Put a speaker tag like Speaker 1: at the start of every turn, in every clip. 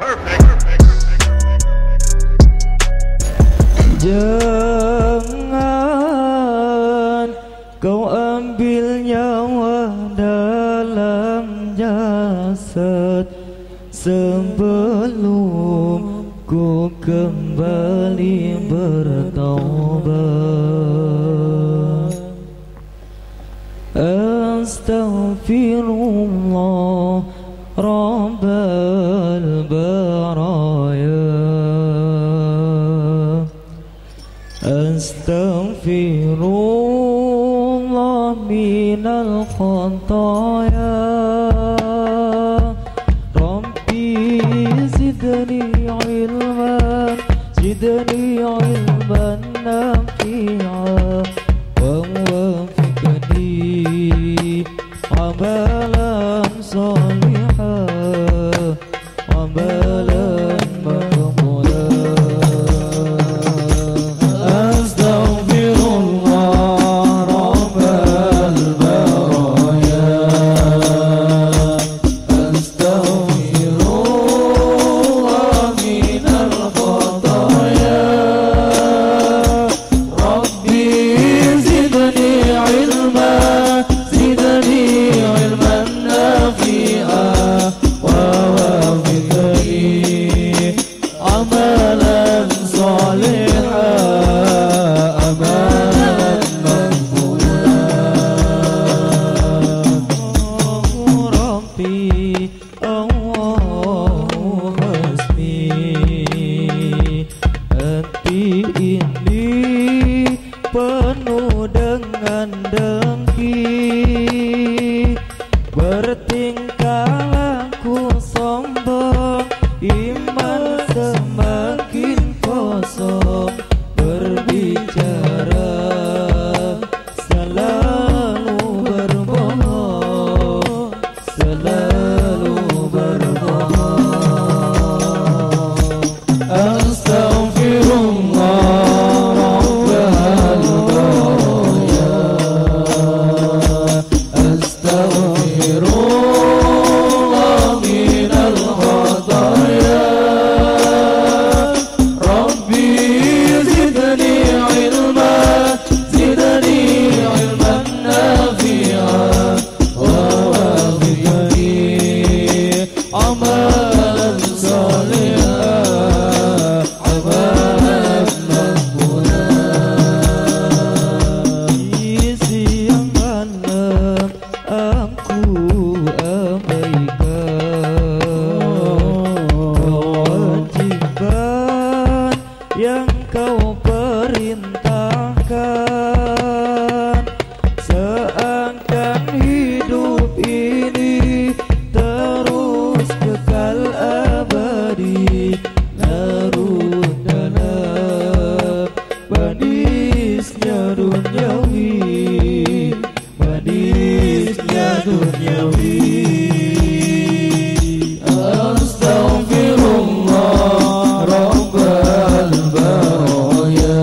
Speaker 1: Jangan kau ambil nyawa dalam jasad sebelum ku kembali bertaubat. Astaghfirullah Rabbal baraya. Astaghfirullah minal khataya. Rabbi zidni ilman, zidni ilman nafi'a, wa wafiqni amalan salihah, amalan penuh dengan dengki, bertingkah laku sombong, iman semakin kosong, berbicara selalu berbohong, selalu berbohong. Astaghfirullah yang kau perintahkan, seakan hidup ini terus kekal abadi, larut dalam manisnya duniawi, manisnya duniawi. Astaghfirullah Rabbal baraya.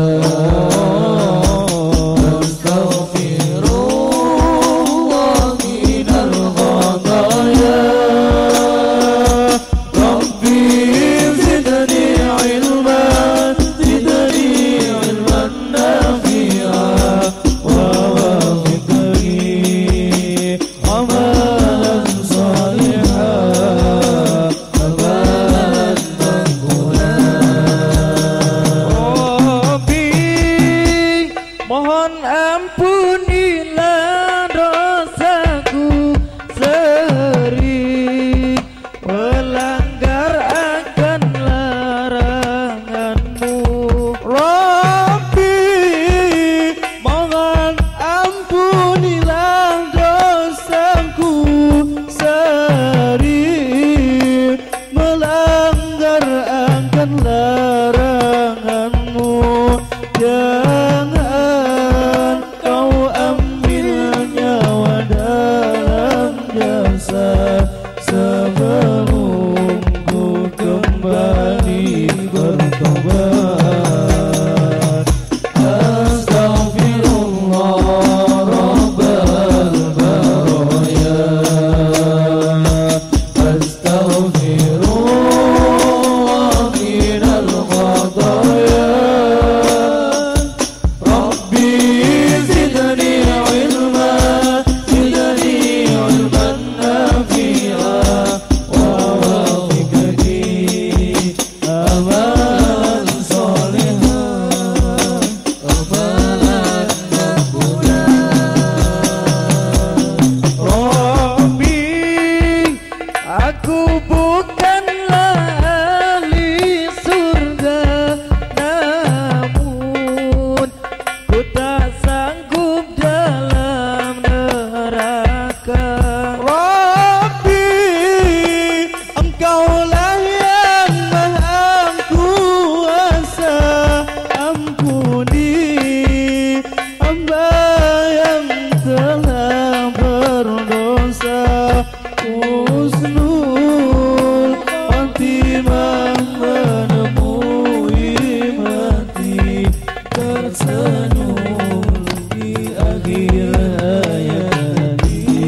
Speaker 1: senyum di akhir hayati.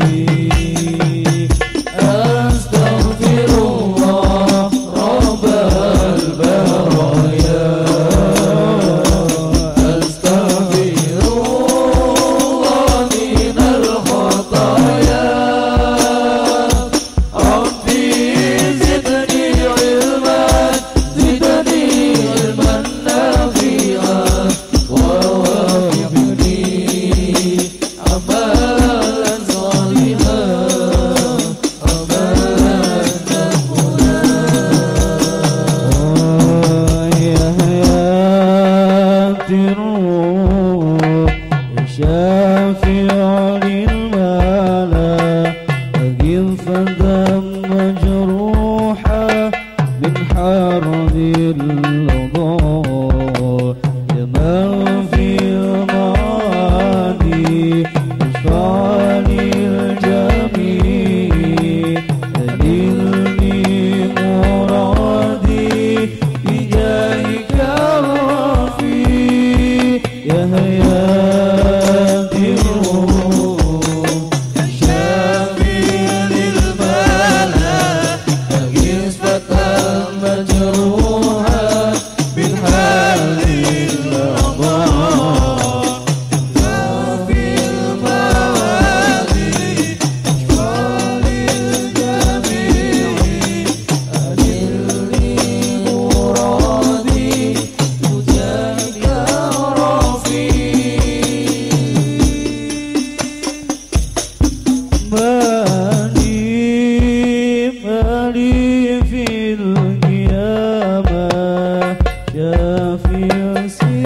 Speaker 1: Astaghfirullah Rabbal baraya, astaghfirullah minal khataya. Rabbi zidni ilman, zidni ilman nafi'an, wa waffiqni amalan salihan, amalan naqula. Ya hayatir ruh, syafi'an lilmala, أجل فدم مجروحة من حرب الأضاء، يا من في المعاني اشفع للجميع، أدلني مرادي بجاهك الرفيع. يا هيات الروح شافي للملا، أجز فتى مجروحا من حال الأضاء، وفي الموادي اشفع للجميع، أدلني مرادي بجاهك الرفيع. مالي في القيامة شافي